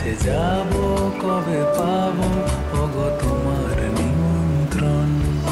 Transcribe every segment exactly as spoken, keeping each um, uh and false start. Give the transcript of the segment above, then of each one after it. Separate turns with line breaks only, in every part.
কাছে যাব কবে পাবো ওগো তোমার নিমন্ত্রণ।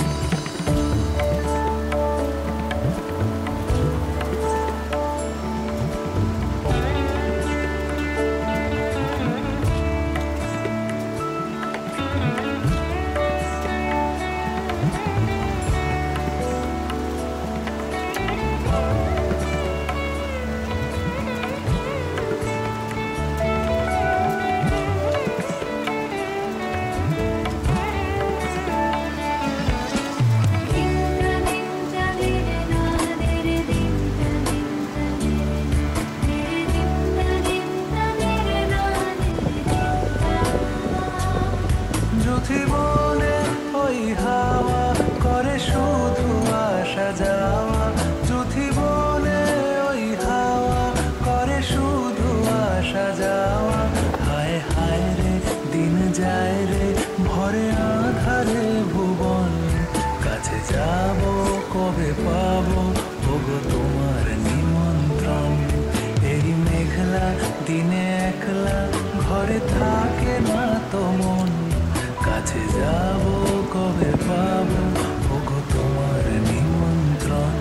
জীবনে ওই হাওয়া করে শুধু আসা যাওয়া, জীবনে ওই হাওয়া করে শুধু আসা যাওয়া। হায় হায় রে দিন যায় রে ভরে আধারে ভুবন, কাছে যাব কবে পাবো ওগো তোমার নিমন্ত্রণ। এই মেঘলা দিনে একলা ঘরে থাকে না তো মন, কাছে যাব কবে পাবো ওগো তোমার নিমন্ত্রণ।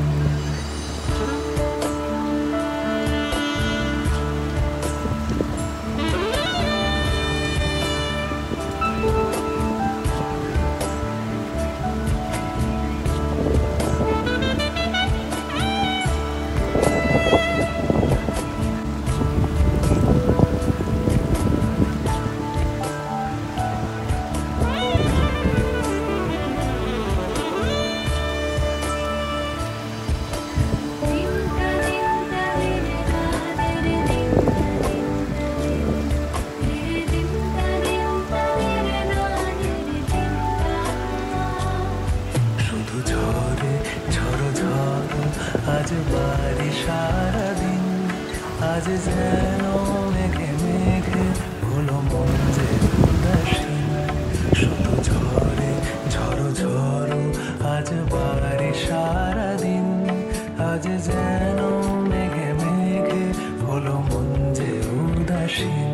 আজ বাড়ি সারাদিন, আজ যেন মেঘে মেঘে হলো মন যে উদাসীন। শুধু ঝরে ঝড়ো ঝড়ো আজ বাড়ি সারাদিন, আজ যেন মেঘে মেঘে হলো মন যে উদাসীন।